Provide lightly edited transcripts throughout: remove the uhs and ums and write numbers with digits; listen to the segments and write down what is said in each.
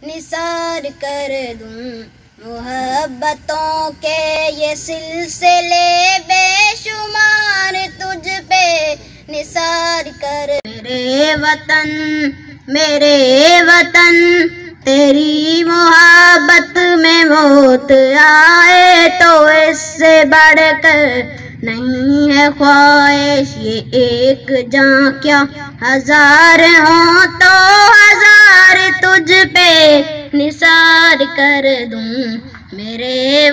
نثار کر دوں محبتوں کے یہ سلسلے بے شمار تجھ پہ نثار کر میرے وطن تیری محبت میں موت آئے تو اس سے بڑھ کر نہیں ہے خواہش یہ ایک جاں کیا ہزار ہوں تو ہزار تجھ پہ نثار کر دوں میرے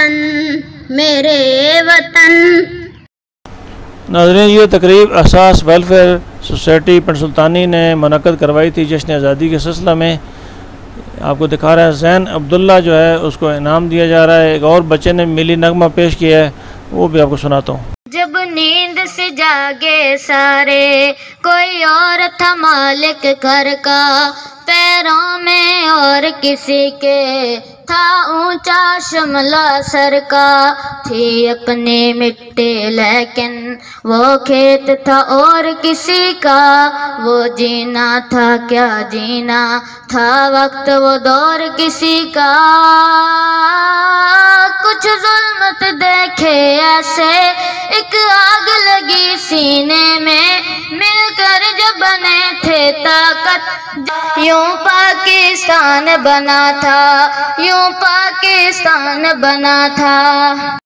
وطن ناظرین، یہ تقریب احساس ویلفیئر سوسائٹی پنڈ سلطانی نے منعقد کروائی تھی جشن آزادی کے سلسلہ میں۔ آپ کو دکھا رہا ہے زین عبداللہ جو ہے اس کو انعام دیا جا رہا ہے۔ ایک اور بچے نے ملی نغمہ پیش کیا ہے، وہ بھی آپ کو سناتا ہوں۔ جب نیند سے جاگے سارے کوئی اور تھا مالک گھر کا، پیروں میں اور کسی کے تھا اونچا شملہ سر کا، تھی اپنی مٹی لیکن وہ کھیت تھا اور کسی کا، وہ جینا تھا کیا جینا تھا وقت وہ دور کسی کا، کچھ ظلمت دیکھے ایسے ایک آگ لگی سینے میں، مل کر جب بنے تھے طاقت یوں پاکستان بنا تھا، یوں پاکستان بنا تھا۔